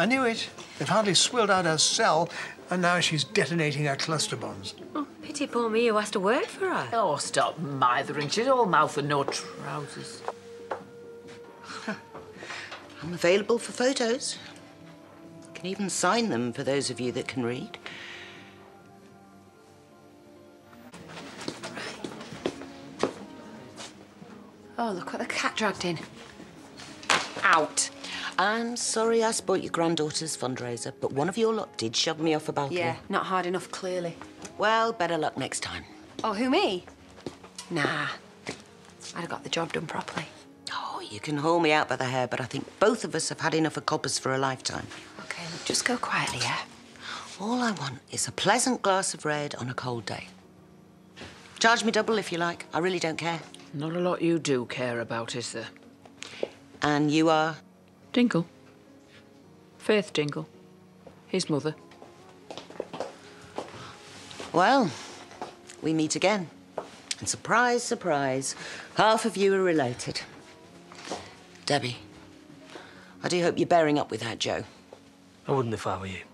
I knew it. They've hardly swilled out her cell, and now she's detonating her cluster bombs. Oh, pity poor me who has to work for her. Oh, stop mithering. She's all mouth and no trousers. I'm available for photos. Can even sign them for those of you that can read. Oh, look what the cat dragged in. Out. I'm sorry I spoilt your granddaughter's fundraiser, but one of your lot did shove me off a balcony. Yeah, not hard enough, clearly. Well, better luck next time. Oh, who, me? Nah. I'd have got the job done properly. Oh, you can haul me out by the hair, but I think both of us have had enough of coppers for a lifetime. OK, look, just go quietly, yeah? All I want is a pleasant glass of red on a cold day. Charge me double if you like. I really don't care. Not a lot you do care about, is there? And you are? Dingle. Faith Dingle. His mother. Well, we meet again. And surprise, surprise, half of you are related. Debbie, I do hope you're bearing up without Joe. I wouldn't if I were you.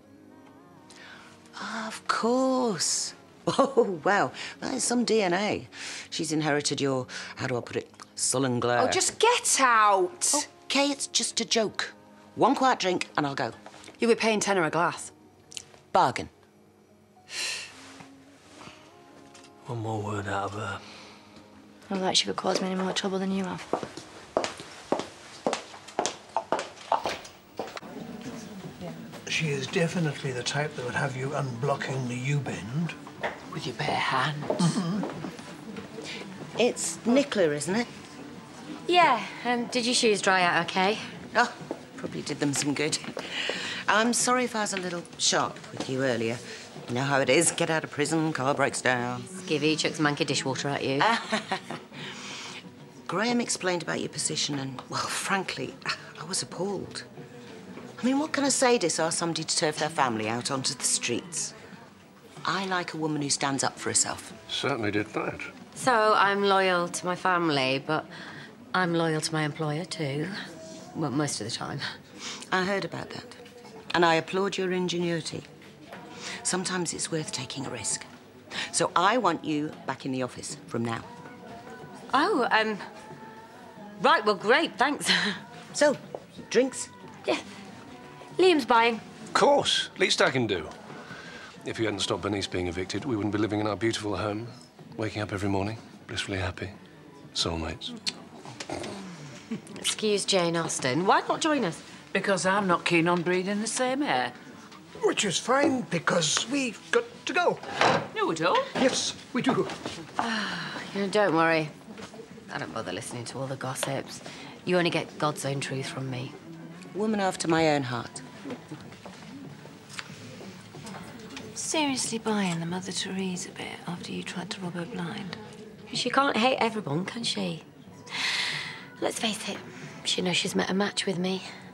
Of course. Oh, wow, that is some DNA. She's inherited your, how do I put it, sullen glare. Oh, just get out! OK, it's just a joke. One quiet drink and I'll go. You'll be paying £10 a glass. Bargain. One more word out of her. Not like she could cause me any more trouble than you have. She is definitely the type that would have you unblocking the U-bend. With your bare hands. Mm-hmm. It's Nicola, isn't it? Yeah, did your shoes dry out OK? Oh, probably did them some good. I'm sorry if I was a little sharp with you earlier. You know how it is, get out of prison, car breaks down. Skivvy chucks manky dishwater at you. Graham explained about your position and, well, frankly, I was appalled. I mean, what can a sadist ask somebody to turf their family out onto the streets? I like a woman who stands up for herself. Certainly did that. So I'm loyal to my family, but I'm loyal to my employer too. Well, most of the time. I heard about that. And I applaud your ingenuity. Sometimes it's worth taking a risk. So I want you back in the office from now. Oh, right, well, great, thanks. So, drinks? Yeah. Liam's buying. Of course. Least I can do. If you hadn't stopped Bernice being evicted, we wouldn't be living in our beautiful home, waking up every morning, blissfully happy. Soulmates. Excuse Jane Austen. Why not join us? Because I'm not keen on breathing the same air. Which is fine, because we've got to go. No, we don't. Yes, we do. Don't worry. I don't bother listening to all the gossips. You only get God's own truth from me. Woman after my own heart. Seriously buying the Mother Teresa bit after you tried to rob her blind? She can't hate everyone, can she? Let's face it, she knows she's met a match with me.